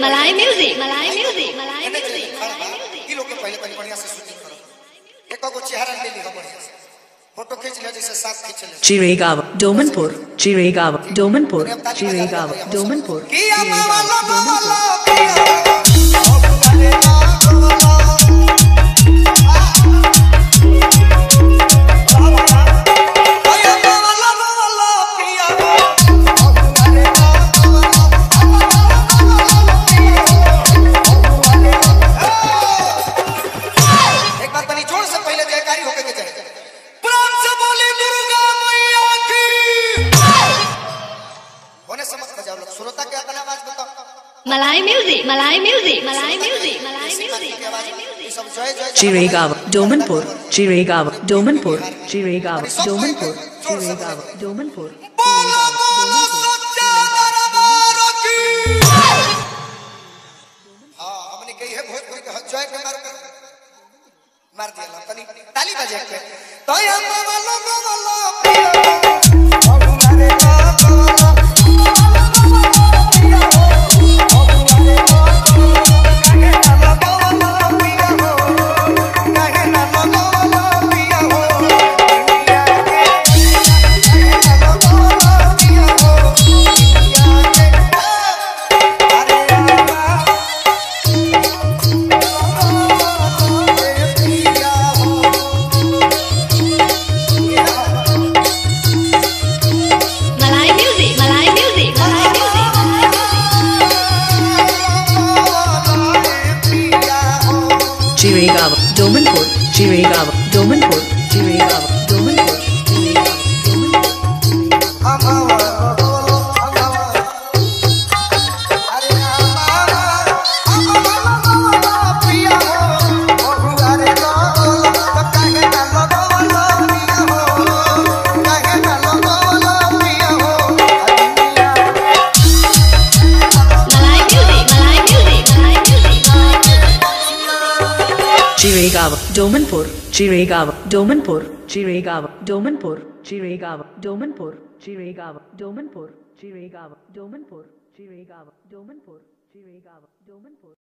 मलाई म्यूजिक मलाई म्यूजिक मलाई म्यूजिक ई लोग के पहले तनी बढ़िया से शूटिंग करो एक को चेहरा ले ली हो बढ़िया से फोटो खींच ले जैसे साथ खींच ले चिरेगांव डोमनपुर चिरेगांव डोमनपुर चिरेगांव डोमनपुर मलाई म्यूजिक मलाई म्यूजिक मलाई म्यूजिक मलाई म्यूजिक चिरेगांव डोमनपुर चिरेगांव डोमनपुर चिरेगांव डोमनपुर चिरेगांव डोमनपुर हमने कही है भोजपुरी के जय के मार दिया तनी ताली बजा के तो चिरेगांव डोमनपुर चिरेगांव डोमनपुर चिरेगांव डोमनपुर चिरेगांव डोमनपुर चिरेगांव डोमनपुर चिरेगांव डोमनपुर चिरेगांव डोमनपुर चिरेगांव डोमनपुर चिरेगांव डोमनपुर चिरेगांव डोमनपुर चिरेगांव डोमनपुर